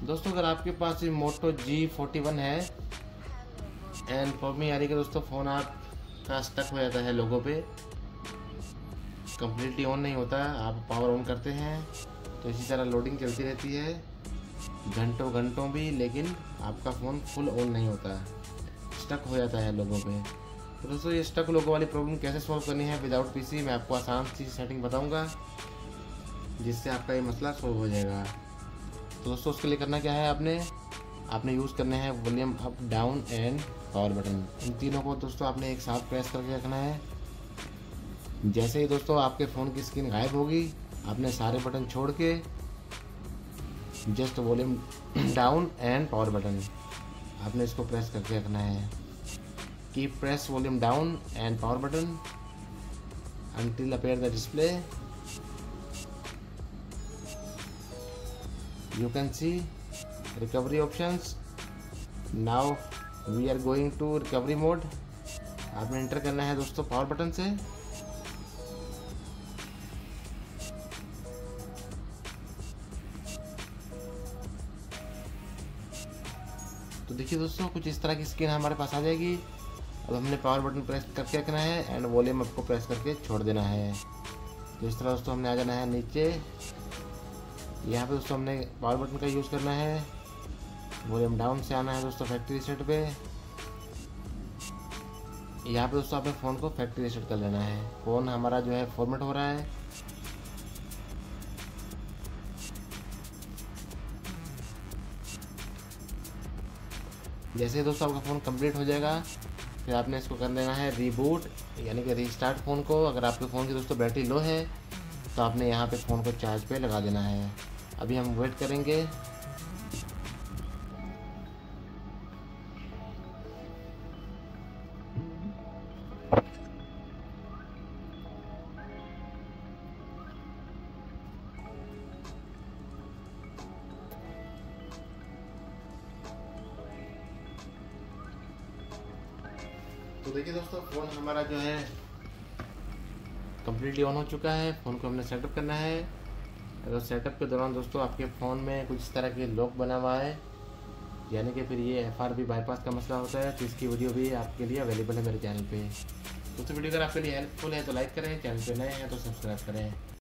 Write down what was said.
दोस्तों अगर आपके पास ये मोटो G41 है एंड प्रॉब्लम आ रही है दोस्तों, फ़ोन आपका स्टक हो जाता है लोगों पे, कम्प्लीटली ऑन नहीं होता। आप पावर ऑन करते हैं तो इसी तरह लोडिंग चलती रहती है घंटों घंटों भी, लेकिन आपका फ़ोन फुल ऑन नहीं होता, स्टक हो जाता है लोगों पे। तो दोस्तों ये स्टक लोगों वाली प्रॉब्लम कैसे सॉल्व करनी है विदाउट पीसी, मैं आपको आसान सी सेटिंग बताऊंगा जिससे आपका ये मसला सॉल्व हो जाएगा। तो दोस्तों उसके लिए करना क्या है, आपने यूज़ करने हैं volume up, down and power button. इन तीनों को दोस्तों आपने एक साथ प्रेस करके रखना है। जैसे ही दोस्तों आपके फ़ोन की स्क्रीन गायब होगी, आपने सारे बटन छोड़ के just volume down and power button आपने इसको प्रेस करके रखना है। Keep press volume down and power button until appear the display. You can see recovery options. Now we are going to recovery mode. आपने enter करना है दोस्तों power button से। तो देखिए दोस्तों कुछ इस तरह की स्क्रीन हमारे पास आ जाएगी। अब हमने पावर बटन प्रेस करके रखना है एंड वॉल्यूम अप को प्रेस करके छोड़ देना है। तो इस तरह दोस्तों हमने आ जाना है नीचे। यहाँ पे दोस्तों हमने पावर बटन का यूज़ करना है, वॉल्यूम डाउन से आना है दोस्तों फैक्ट्री रीसेट पे। यहाँ पे दोस्तों अपने फ़ोन को फैक्ट्री रीसेट कर लेना है। फ़ोन हमारा जो है फॉर्मेट हो रहा है। जैसे दोस्तों आपका फ़ोन कंप्लीट हो जाएगा, फिर आपने इसको कर देना है रीबूट, यानी कि रीस्टार्ट फ़ोन को। अगर आपके फ़ोन की दोस्तों बैटरी लो है तो आपने यहाँ पे फ़ोन को चार्ज पे लगा देना है। अभी हम वेट करेंगे। तो देखिए दोस्तों फ़ोन हमारा जो है कम्प्लीटली ऑन हो चुका है। फ़ोन को हमने सेटअप करना है। अगर सेटअप के दौरान दोस्तों आपके फ़ोन में कुछ इस तरह के लॉक बना हुआ है, यानी कि फिर ये FRB बाईपास का मसला होता है, तो इसकी वीडियो भी आपके लिए अवेलेबल है मेरे चैनल पे। दोस्तों वीडियो अगर आपके लिए हेल्पफुल है तो लाइक करें, चैनल पे नए हैं तो सब्सक्राइब करें।